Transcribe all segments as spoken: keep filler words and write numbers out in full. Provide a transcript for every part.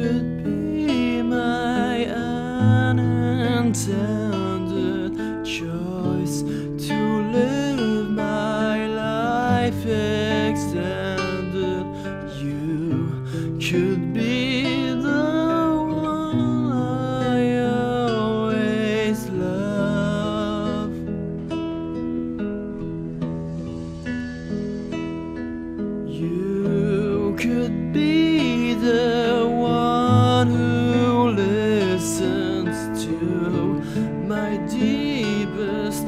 could be my unintended choice to live my life extended. You could be the one I always love. You could be the one who listens to my deepest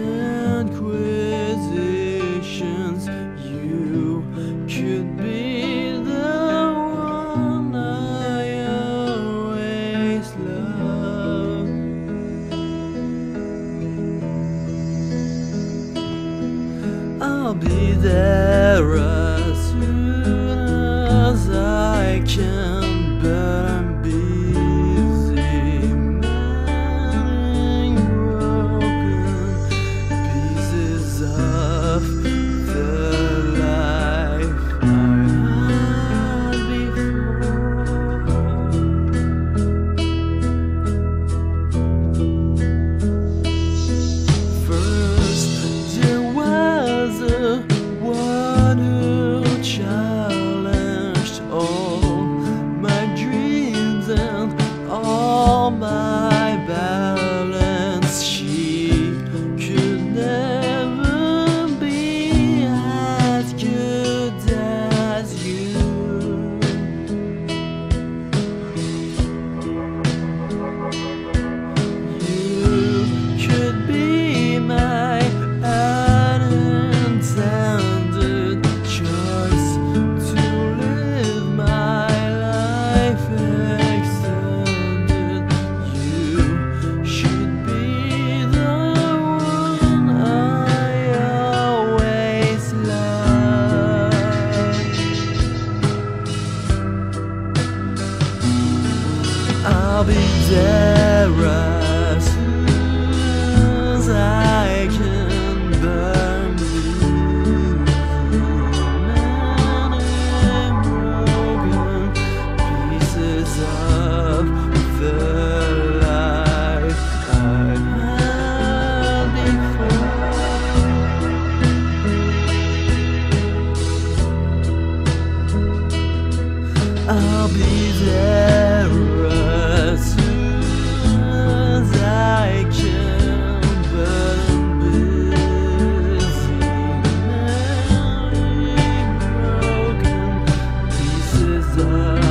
inquisitions. You could be the one I always love. I'll be there as soon as I can, but I'm busy mending broken pieces of the life I had before. First, there was a one who challenged all my dreams and all my balance. She could never be as good as you. You could be my unintended choice to live my life extended. You should be the one I always love. I'll be there as soon as I can, but I'm many broken pieces of the life I had before. I'll be there as soon as I can, but I'm busy mending broken pieces of